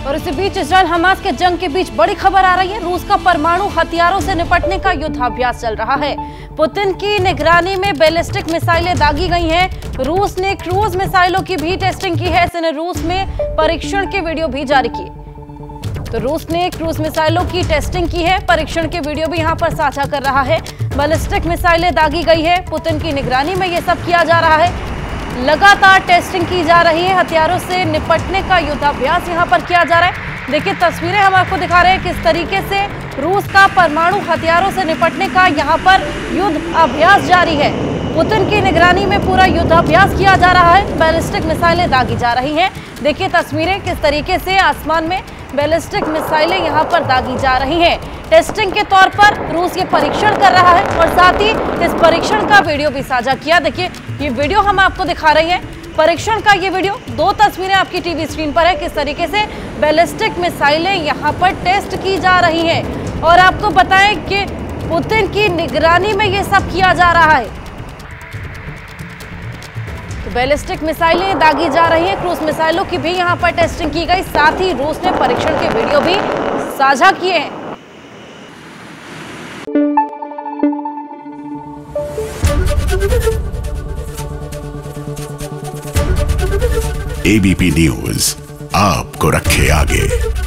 और इसी बीच Israel Hamas के जंग के बीच बड़ी खबर आ रही है। रूस का परमाणु हथियारों से निपटने का युद्धाभ्यास चल रहा है। पुतिन की निगरानी में बैलिस्टिक मिसाइलें दागी गई हैं। रूस ने क्रूज मिसाइलों की भी टेस्टिंग की है। इसने रूस में परीक्षण के वीडियो भी जारी किए। तो रूस ने क्रूज मिसाइलों की टेस्टिंग की है, परीक्षण के वीडियो भी यहां पर साझा कर रहा है। बैलिस्टिक मिसाइलें दागी गई है। पुतिन की निगरानी में ये सब किया जा रहा है। लगातार टेस्टिंग की जा रही है। हथियारों से निपटने का युद्धाभ्यास यहां पर किया जा रहा है। देखिए तस्वीरें हम आपको दिखा रहे हैं किस तरीके से रूस का परमाणु हथियारों से निपटने का यहां पर युद्ध अभ्यास जारी है। पुतिन की निगरानी में पूरा युद्धाभ्यास किया जा रहा है। बैलिस्टिक मिसाइलें दागी जा रही हैं। देखिए तस्वीरें किस तरीके से आसमान में बैलिस्टिक मिसाइलें यहां पर दागी जा रही हैं। टेस्टिंग के तौर पर रूस ये परीक्षण कर रहा है और साथ ही इस परीक्षण का वीडियो भी साझा किया। देखिए ये वीडियो हम आपको दिखा रहे हैं, परीक्षण का ये वीडियो। दो तस्वीरें आपकी टीवी स्क्रीन पर है किस तरीके से बैलिस्टिक मिसाइलें यहां पर टेस्ट की जा रही हैं। और आपको बताएं कि पुतिन की निगरानी में ये सब किया जा रहा है। तो बैलिस्टिक मिसाइलें दागी जा रही हैं। क्रूज मिसाइलों की भी यहां पर टेस्टिंग की गई। साथ ही रूस ने परीक्षण के वीडियो भी साझा किए हैं। एबीपी न्यूज आपको रखे आगे।